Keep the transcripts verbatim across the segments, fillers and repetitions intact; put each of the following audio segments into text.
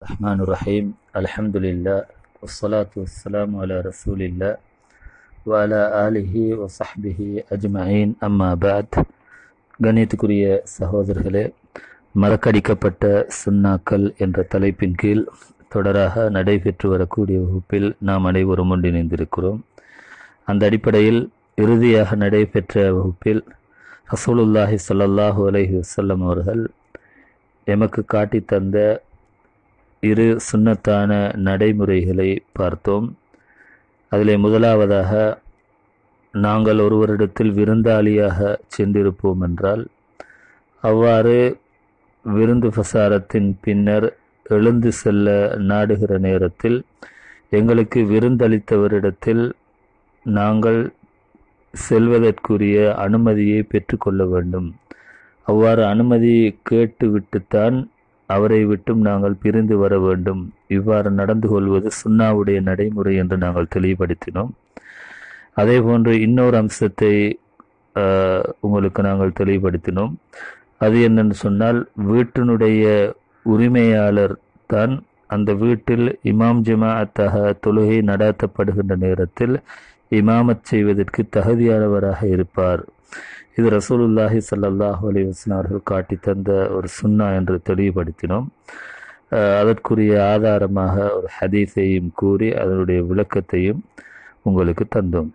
الرحمن الرحيم الحمد لله والصلاة والسلام على رسول الله وعلى آله وصحبه أجمعين أما بعد. கணியத்துக்குரிய சகோதரர்களே, மறக்கடிக்கப்பட்ட சுன்னாக்கள் என்ற தலைப்பின் கீழ் தொடராக நடைபெற்று வரக்கூடிய வகுப்பில் நாம் அனைவரும் ஒன்றிணைந்திருக்கிறோம். அந்த அடிப்படையில் இறுதியாக நடைபெற்ற வகுப்பில் ரசூலுல்லாஹி ஸல்லல்லாஹு அலைஹி வஸல்லம் அவர்கள் எமக்கு காட்டி தந்த இரு சுன்னத்தான நடைமுறைகளை பார்த்தோம். அதிலே முதலாவதாக, நாங்கள் ஒருவரிடத்தில் விருந்தாளியாக சென்றிருப்போம் என்றால் அவ்வாறு விருந்து பிரசாரத்தின் பின்னர் எழுந்து செல்ல நாடுகிற நேரத்தில் எங்களுக்கு விருந்தளித்தவரிடத்தில் நாங்கள் செல்வதற்குரிய அனுமதியை பெற்றுக்கொள்ள வேண்டும். அவ்வாறு அனுமதி கேட்டுவிட்டுத்தான் அவரை விட்டும் நாங்கள் பிரிந்து வர வேண்டும். இவ்வாறு நடந்து கொள்வது சுன்னாவுடைய நடைமுறை என்று நாங்கள் தெளிவுபடுத்தினோம். அதே போன்று இன்னொரு அம்சத்தை உங்களுக்கு நாங்கள் தெளிவுபடுத்தினோம். அது என்னென்னு சொன்னால், வீட்டினுடைய உரிமையாளர் தான் அந்த வீட்டில் இமாம் ஜமாஅத்தாக தொழுகை நடாத்தப்படுகின்ற நேரத்தில் இமாமத் செய்வதற்கு தகுதியானவராக இருப்பார். இது ரசூலுல்லாஹி ஸல்லல்லாஹு அலைஹி வஸல்லம் அவர்கள் காட்டி தந்த ஒரு சுன்னா என்று தெளிவுபடுத்தினோம். அதற்குரிய ஆதாரமாக ஒரு ஹதீஸையும் கூறி அதனுடைய விளக்கத்தையும் உங்களுக்கு தந்தோம்.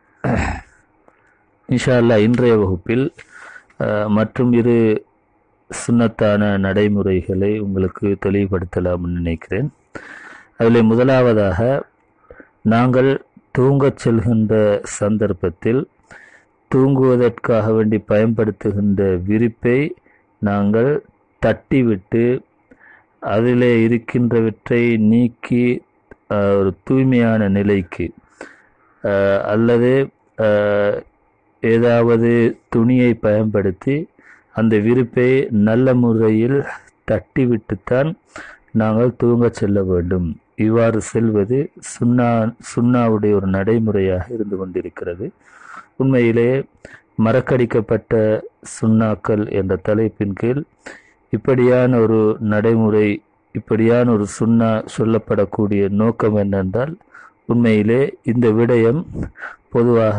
இன்ஷா அல்லாஹ் இன்றைய வகுப்பில் மற்றும் இரு சுன்னத்தான நடைமுறைகளை உங்களுக்கு தெளிவுபடுத்தலாம்னு நினைக்கிறேன். அதில் முதலாவதாக, நாங்கள் தூங்கச் செல்கின்ற சந்தர்ப்பத்தில் தூங்குவதற்காக வேண்டி பயன்படுத்துகின்ற விரிப்பை நாங்கள் தட்டிவிட்டு அதிலே இருக்கின்றவற்றை நீக்கி ஒரு தூய்மையான நிலைக்கு அல்லது ஏதாவது துணியை பயன்படுத்தி அந்த விரிப்பை நல்ல முறையில் தட்டிவிட்டுத்தான் நாங்கள் தூங்க செல்ல வேண்டும். இவ்வாறு செல்வது சுன்னா சுன்னாவுடைய ஒரு நடைமுறையாக இருந்து கொண்டிருக்கிறது. உண்மையிலே மறக்கடிக்கப்பட்ட சுன்னாக்கள் என்ற தலைப்பின் கீழ் இப்படியான ஒரு நடைமுறை, இப்படியான ஒரு சுன்னா சொல்லப்படக்கூடிய நோக்கம் என்னென்றால், உண்மையிலே இந்த விடயம் பொதுவாக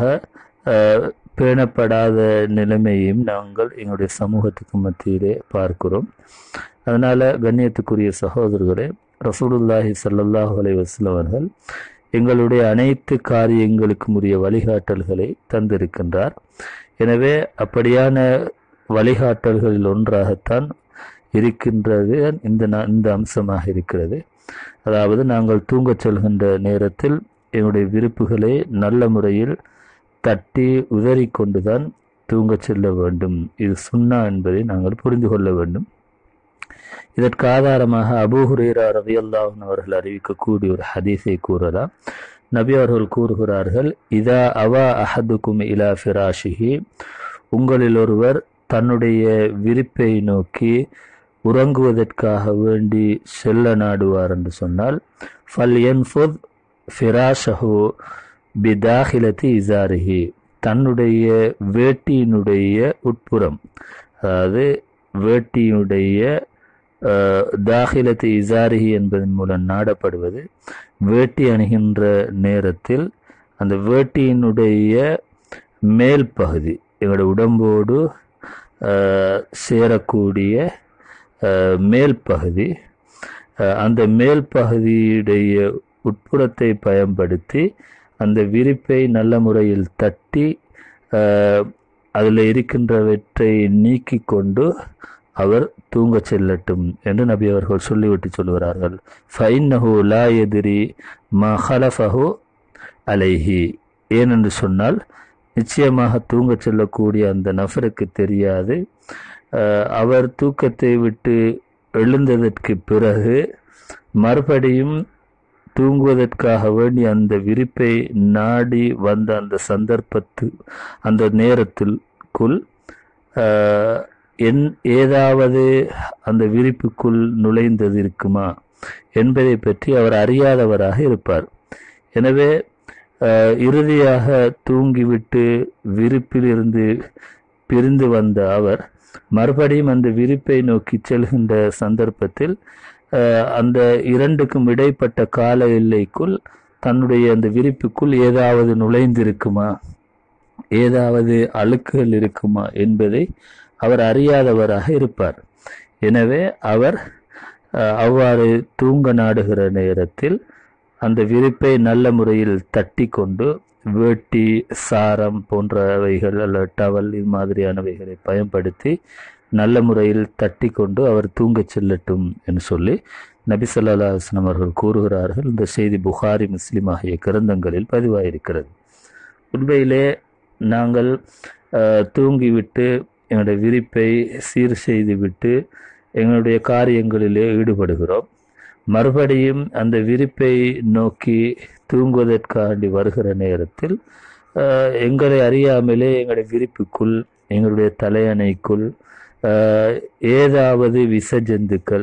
பேணப்படாத நிலைமையையும் நாங்கள் எங்களுடைய சமூகத்துக்கு மத்தியிலே பார்க்கிறோம். அதனால் கண்ணியத்துக்குரிய சகோதரர்களே, ரசூலுல்லாஹி ஸல்லல்லாஹு அலைஹி வஸல்லம் அவர்கள் எங்களுடைய அனைத்து காரியங்களுக்கும் உரிய வழிகாட்டல்களை தந்திருக்கின்றார். எனவே அப்படியான வழிகாட்டல்களில் ஒன்றாகத்தான் இருக்கின்றது இந்த இந்த அம்சமாக இருக்கிறது. அதாவது, நாங்கள் தூங்கச் செல்கின்ற நேரத்தில் எங்களுடைய விருப்புகளை நல்ல முறையில் தட்டி உதறி கொண்டுதான் தூங்கச் செல்ல வேண்டும். இது சுன்னா என்பதை நாங்கள் புரிந்து கொள்ள வேண்டும். இதற்கு ஆதாரமாக அபூ ஹுரைரா ரலியல்லாஹு அன்ஹு அவர்கள் அறிவிக்கக்கூடிய ஒரு ஹதீஸை கூறலாம். நபி அவர்கள் கூறுகிறார்கள், இதா அவா அஹதுக்கும் இலா ஃபிராஷிஹி, உங்களில் ஒருவர் தன்னுடைய விரிப்பை நோக்கி உறங்குவதற்காக வேண்டி செல்ல நாடுவார் என்று சொன்னால், ஃபல் யன்ஃபுத் ஃபிராஷஹு பிதாஹிலத்தி இசாரிஹி, தன்னுடைய வேட்டியினுடைய உட்புறம், அதாவது வேட்டியினுடைய தாஹிலத்து இசாரிஹி என்பதன் மூலம் நாடப்படுவது, வேட்டி அணிகின்ற நேரத்தில் அந்த வேட்டியினுடைய மேல் பகுதி, எங்களுடைய உடம்போடு சேரக்கூடிய மேல் பகுதி, அந்த மேல் பகுதியுடைய உட்புறத்தை பயன்படுத்தி அந்த விரிப்பை நல்ல முறையில் தட்டி அதில் இருக்கின்றவற்றை நீக்கி கொண்டு அவர் தூங்க செல்லட்டும் என்று நபி அவர்கள் சொல்லிவிட்டு சொல்கிறார்கள். ஃபைன்னஹு லா யத்ரி மா ஹலஃபஹு அலைஹி, ஏனென்று சொன்னால் நிச்சயமாக தூங்க செல்லக்கூடிய அந்த நபருக்கு தெரியாது, அவர் தூக்கத்தை விட்டு எழுந்ததற்கு பிறகு மறுபடியும் தூங்குவதற்காக வேண்டி அந்த விரிப்பை நாடி வந்த அந்த சந்தர்ப்பத்து அந்த நேரத்திற்குள் என் ஏதாவது அந்த விரிப்புக்குள் நுழைந்தது இருக்குமா என்பதை பற்றி அவர் அறியாதவராக இருப்பார். எனவே இறுதியாக தூங்கிவிட்டு விரிப்பிலிருந்து பிரிந்து வந்த அவர் மறுபடியும் அந்த விரிப்பை நோக்கி செல்கின்ற சந்தர்ப்பத்தில் அந்த இரண்டுக்கும் இடைப்பட்ட கால எல்லைக்குள் தன்னுடைய அந்த விரிப்புக்குள் ஏதாவது நுழைந்திருக்குமா, ஏதாவது அழுக்குகள் இருக்குமா என்பதை அவர் அறியாதவராக இருப்பார். எனவே அவர் அவ்வாறு தூங்க நாடுகிற நேரத்தில் அந்த விரிப்பை நல்ல முறையில் தட்டி கொண்டு வேட்டி, சாரம் போன்றவைகள் அல்லது டவல் இது மாதிரியானவைகளை பயன்படுத்தி நல்ல முறையில் தட்டி கொண்டு அவர் தூங்கச் செல்லட்டும் என்று சொல்லி நபி ஸல்லல்லாஹு அலைஹி வஸல்லம் அவர்கள் கூறுகிறார்கள். இந்த செய்தி புகாரி, முஸ்லிம் ஆகிய கிரந்தங்களில் பதிவாயிருக்கிறது. உண்மையிலே நாங்கள் தூங்கிவிட்டு எங்களுடைய விரிப்பை சீர் செய்துவிட்டு எங்களுடைய காரியங்களிலே ஈடுபடுகிறோம். மறுபடியும் அந்த விரிப்பை நோக்கி தூங்குவதற்காண்டி வருகிற நேரத்தில் எங்களை அறியாமலே எங்களுடைய விரிப்புக்குள், எங்களுடைய தலையணைக்குள் ஏதாவது விசஜந்துக்கள்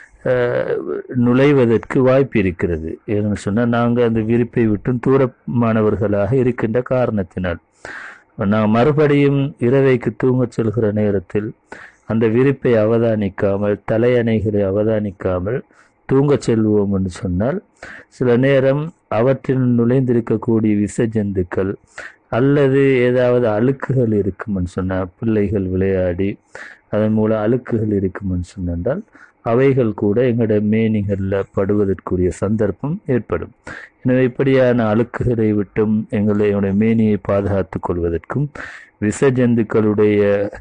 நுழைவதற்கு வாய்ப்பு இருக்கிறது. ஏன்னு சொன்னால் நாங்கள் அந்த விரிப்பை விட்டு தூரமானவர்களாக இருக்கின்ற காரணத்தினால் நான் மறுபடியும் இரவைக்கு தூங்கச் செல்கிற நேரத்தில் அந்த விரிப்பை அவதானிக்காமல், தலையணைகளை அவதானிக்காமல் தூங்கச் செல்வோம் என்று சொன்னால் சில நேரம் அவற்றில் நுழைந்திருக்கக்கூடிய விசஜந்துக்கள் அல்லது ஏதாவது அழுக்குகள் இருக்குமென்னு சொன்னால், பிள்ளைகள் விளையாடி அதன் மூலம் அழுக்குகள் இருக்குமென்னு சொன்னால் அவைகள் கூட எங்களுடைய மேனிகளில் படுவதற்குரிய சந்தர்ப்பம் ஏற்படும். எனவே இப்படியான அழுக்குகளை விட்டும் எங்களுடைய மேனியை பாதுகாத்து கொள்வதற்கும் விசஜந்துக்களுடைய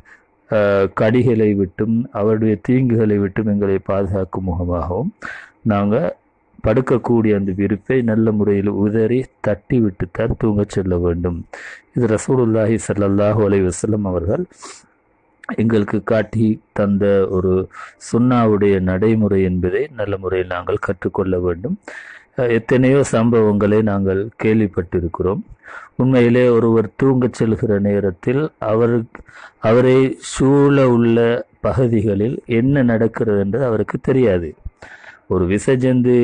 கடிகளை விட்டும் அவருடைய தீங்குகளை விட்டும் எங்களை பாதுகாக்கும் முகமாகவும் நாங்கள் படுக்கக்கூடிய அந்த விரிப்பை நல்ல முறையில் உதறி தட்டி விட்டுத்தான் தூங்கச் செல்ல வேண்டும். இது ரசூலுல்லாஹி ஸல்லல்லாஹு அலைஹி வஸல்லம் அவர்கள் எங்களுக்கு காட்டி தந்த ஒரு சுன்னாவுடைய நடைமுறை என்பதை நல்ல முறையில் நாங்கள் கற்றுக்கொள்ள வேண்டும். எத்தனையோ சம்பவங்களை நாங்கள் கேள்விப்பட்டிருக்கிறோம். உண்மையிலே ஒருவர் தூங்கச் செல்கிற நேரத்தில் அவர் அவரை சூழ உள்ள பகுதிகளில் என்ன நடக்கிறது என்று அவருக்கு தெரியாது. ஒரு விசஜந்து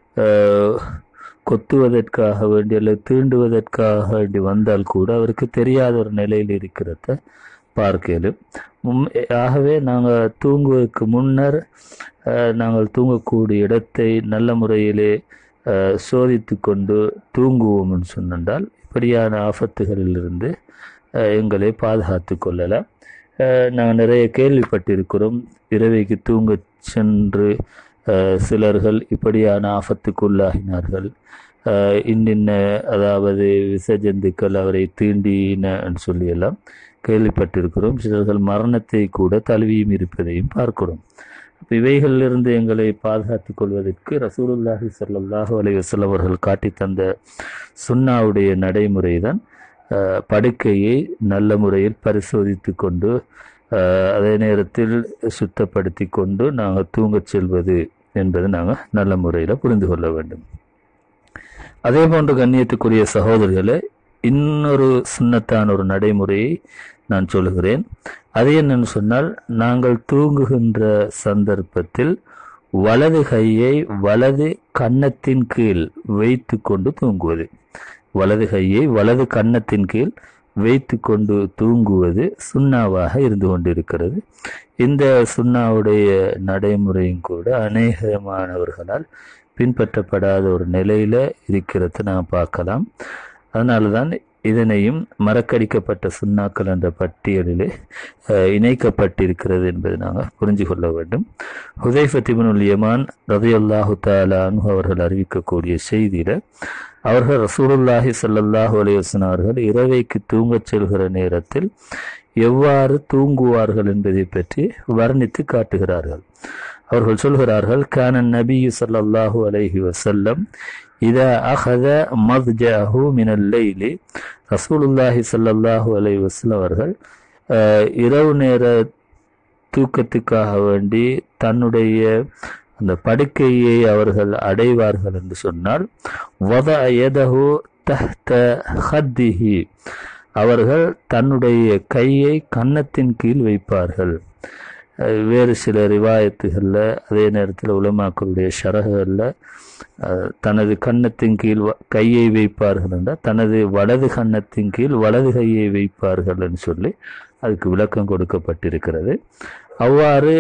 கொத்துவதற்காக வேண்டி அல்லது தீண்டுவதற்காக வேண்டி வந்தால் கூட அவருக்கு தெரியாத ஒரு நிலையில் இருக்கிறத பார்க்கலும். ஆகவே நாங்கள் தூங்குவதற்கு முன்னர் நாங்கள் தூங்கக்கூடிய இடத்தை நல்ல முறையிலே சோதித்து கொண்டு தூங்குவோம்னு சொன்னால் இப்படியான ஆபத்துகளிலிருந்து எங்களை பாதுகாத்து கொள்ளலாம். நாங்கள் நிறைய கேள்விப்பட்டிருக்கிறோம். இரவைக்கு தூங்க சென்று சிலர்கள் இப்படியான ஆபத்துக்குள்ளாகினார்கள். இன்னின்ன அதாவது விசஜந்துக்கள் அவரை தீண்டினன்னு சொல்லியெல்லாம் கேள்விப்பட்டிருக்கிறோம். சிலர்கள் மரணத்தை கூட தழுவியும் இருப்பதையும் பார்க்கிறோம். இவைகளிலிருந்து எங்களை பாதுகாத்துக் கொள்வதற்கு ரசூலுல்லாஹி ஸல்லல்லாஹு அலைஹி வஸல்லம் அவர்கள் காட்டி தந்த சுன்னாவுடைய நடைமுறை தான் படுக்கையை நல்ல முறையில் பரிசோதித்து கொண்டு அதே நேரத்தில் சுத்தப்படுத்தி கொண்டு நாங்கள் தூங்கச் செல்வது என்பதை நாங்கள் நல்ல முறையில் புரிந்து கொள்ள வேண்டும். அதே போன்று கண்ணியத்துக்குரிய சகோதரர்களை இன்னொரு சுன்னத்தான ஒரு நடைமுறையை நான் சொல்கிறேன். அது என்னன்னு சொன்னால், நாங்கள் தூங்குகின்ற சந்தர்ப்பத்தில் வலது கையை வலது கன்னத்தின் கீழ் வைத்து கொண்டு தூங்குவது. வலது கையை வலது கன்னத்தின் கீழ் வைத்து கொண்டு தூங்குவது சுன்னாவாக இருந்து கொண்டிருக்கிறது. இந்த சுன்னாவுடைய நடைமுறையும் கூட அநேகமானவர்களால் பின்பற்றப்படாத ஒரு நிலையில இருக்கிறத நாம் பார்க்கலாம். அதனால தான் இதனையும் மறக்கடிக்கப்பட்ட சுன்னாக்கள் என்ற பட்டியலிலே இணைக்கப்பட்டிருக்கிறது என்பதை நாங்கள் புரிஞ்சு கொள்ள வேண்டும். ஹுதைஃபத் இப்னுல் யமான் ரலியல்லாஹு தஆலா அன்ஹு அவர்கள் அறிவிக்கக்கூடிய செய்தியில அவர்கள் ரசூலுல்லாஹி ஸல்லல்லாஹு அலைஹி வஸல்லம் அவர்கள் இரவைக்கு தூங்கச் செல்கிற நேரத்தில் எவ்வாறு தூங்குவார்கள் என்பதை பற்றி வர்ணித்து காட்டுகிறார்கள். அவர்கள் சொல்கிறார்கள், கான நபியு ஸல்லல்லாஹு அலைஹி வஸல்லம் இதா அஹத மத்ஜஅஹு மினல் லைலி, ரசூலுல்லாஹி ஸல்லல்லாஹு அலைஹி வஸல்லம் அவர்கள் இரவு நேர தூக்கத்துக்காக வேண்டி தன்னுடைய அந்த படுக்கையை அவர்கள் அடைவார்கள் என்று சொன்னால், வதஅ யதஹு தஹ்த ஹத்திஹி, அவர்கள் தன்னுடைய கையை கன்னத்தின் கீழ் வைப்பார்கள். வேறு சில ரிவாயத்துகளில் அதே நேரத்தில் உலமாக்களுடைய ஷரஹுகளில் தனது கன்னத்தின் கீழ் கையை வைப்பார்கள் என்றால் தனது வலது கன்னத்தின் கீழ் வலது கையை வைப்பார்கள் என்று சொல்லி அதுக்கு விளக்கம் கொடுக்கப்பட்டிருக்கிறது. அவ்வாறு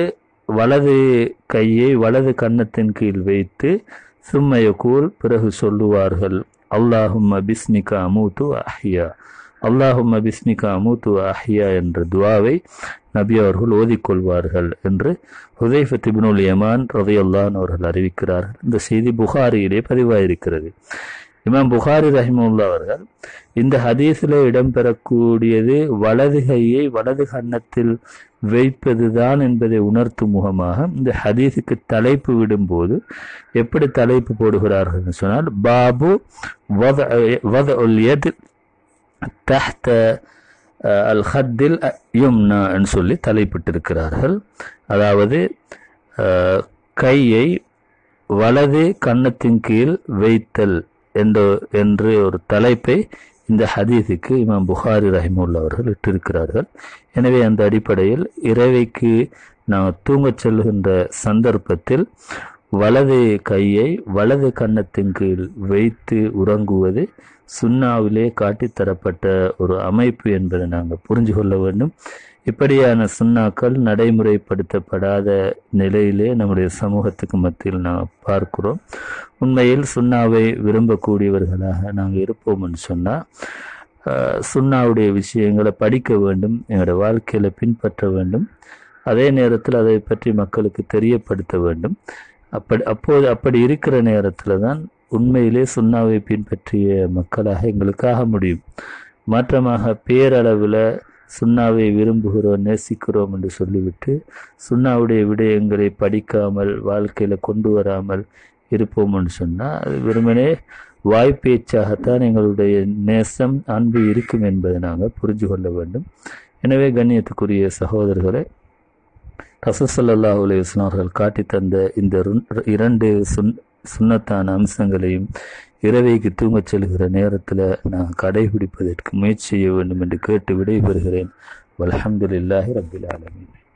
வலது கையை வலது கன்னத்தின் கீழ் வைத்து சும்மையக்கூல் பிறகு சொல்லுவார்கள், அல்லாஹும்ம பிஸ்மிகா அமூத்து அஹ்யா, அல்லாஹும்ம பிஸ்மிகா அமூத்து அஹ்யா என்ற துவாவை நபி அவர்கள் ஓதிக்கொள்வார்கள் என்று ஹுதைஃபத் இப்னுல் யமான் ரலியல்லாஹு அன்ஹு அவர்கள் அறிவிக்கிறார்கள். இந்த செய்தி புகாரியிலே பதிவாயிருக்கிறது. இமாம் புகாரி ரஹிமஹுல்லாஹ் அவர்கள் இந்த ஹதீஸில் இடம்பெறக்கூடியது வலது கையை வலது கன்னத்தில் வைப்பதுதான் என்பதை உணர்த்தும் முகமாக இந்த ஹதீஸுக்கு தலைப்பு விடும்போது எப்படி தலைப்பு போடுகிறார்கள் சொன்னால், பாபு வதஉல் யத் தஹ்த அல் ஹத்தில் யும்னா என்று சொல்லி தலைப்பிட்டிருக்கிறார்கள். அதாவது கையை வலது கன்னத்தின் கீழ் வைத்தல் என்று என்று ஒரு தலைப்பை இந்த ஹதீஸுக்கு இமாம் புகாரி ரஹிமஹுல்லாஹ் அவர்கள் இட்டிருக்கிறார்கள். எனவே அந்த அடிப்படையில் இரவைக்கு நாம் தூங்கச் செல்கின்ற சந்தர்ப்பத்தில் வலது கையை வலது கன்னத்தின் கீழ் வைத்து உறங்குவது சுன்னாவிலே காட்டித்தரப்பட்ட ஒரு அமைப்பு என்பதை நாங்கள் புரிஞ்சு கொள்ள வேண்டும். இப்படியான சுன்னாக்கள் நடைமுறைப்படுத்தப்படாத நிலையிலே நம்முடைய சமூகத்துக்கு மத்தியில் நாம் பார்க்கிறோம். உண்மையில் சுன்னாவை விரும்பக்கூடியவர்களாக நாங்கள் இருப்போம் என்று சொன்னால் சுன்னாவுடைய விஷயங்களை படிக்க வேண்டும், எங்களுடைய வாழ்க்கையில் பின்பற்ற வேண்டும், அதே நேரத்தில் அதை பற்றி மக்களுக்கு தெரியப்படுத்த வேண்டும். அப்படி அப்போது அப்படி இருக்கிற நேரத்தில் தான் உண்மையிலே சுன்னாவை பின்பற்றிய மக்களாக எங்களுக்காக முடியும். மாற்றமாக பேரளவில் சுன்னாவை விரும்புகிறோம், நேசிக்கிறோம் என்று சொல்லிவிட்டு சுன்னாவுடைய விடயங்களை படிக்காமல் வாழ்க்கையில் கொண்டு வராமல் இருப்போம் என்று சொன்னால் அது வெறுமனே வாய்ப்பேச்சாகத்தான் எங்களுடைய நேசம் அன்பு இருக்கும் என்பதை நாங்கள் புரிஞ்சு கொள்ள வேண்டும். எனவே கண்ணியத்துக்குரிய சகோதரர்களை, ரசூல் ஸல்லல்லாஹு அலைஹி வஸல்லம் அவர்கள் காட்டி தந்த இந்த இரண்டு சுன் சுன்னத்தான அம்சங்களையும் இரவைக்கு தூங்கச் செல்கிற நேரத்தில் நான் கடைபிடிப்பதற்கு முயற்சி செய்ய வேண்டும் என்று கேட்டு விடைபெறுகிறேன். வல்ஹம்துலில்லாஹி ரப்பில் ஆலமீன்.